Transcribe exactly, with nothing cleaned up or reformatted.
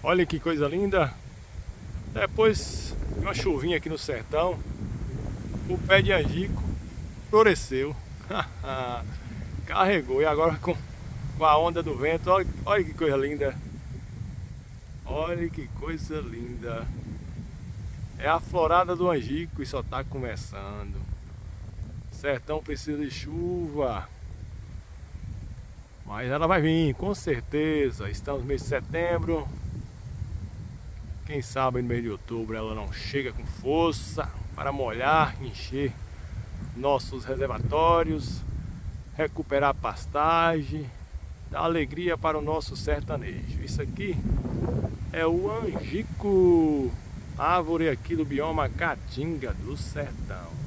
Olha que coisa linda. Depois de uma chuvinha aqui no sertão, o pé de angico floresceu. Carregou. E agora com, com a onda do vento, olha, olha que coisa linda. Olha que coisa linda. É a florada do angico e só está começando. Sertão precisa de chuva, mas ela vai vir, com certeza. Estamos no mês de setembro. Quem sabe no mês de outubro ela não chega com força para molhar, encher nossos reservatórios, recuperar a pastagem, dar alegria para o nosso sertanejo. Isso aqui é o angico, árvore aqui do bioma Caatinga do sertão.